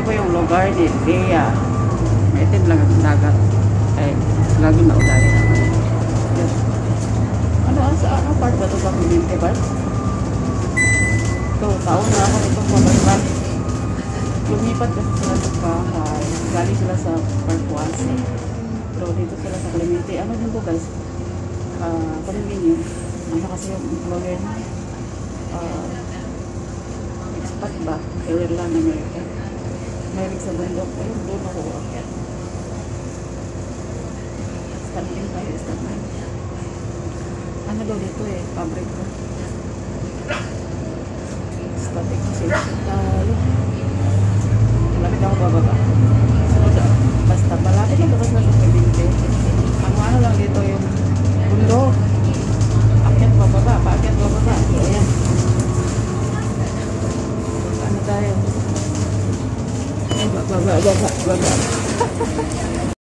po yung lugar ni Lea. Maitim lang ang dagat. Eh, lagi na ulay. Ano part ba ito sa community ba? Ito, taon na ako itong mabalban. Lumipat kasi sila sa bahay. Galing sila sa Parkwasi. Pero dito sila sa Clemente. Ano din po guys? Convenient. Ano kasi yung employer na? Expat ba? Ireland, America. Mahilig sa bundok. Ayun, doon ako akit. Standing tayo, standing. Ano daw dito eh? Fabric ko. Static station tayo. Malapit ako bababa. Basta malapit lang tapos nasa Cavite. Ano lang dito yung bundok. Akyat bababa, paakyat bababa. So, ayan. Ano tayo? Baba.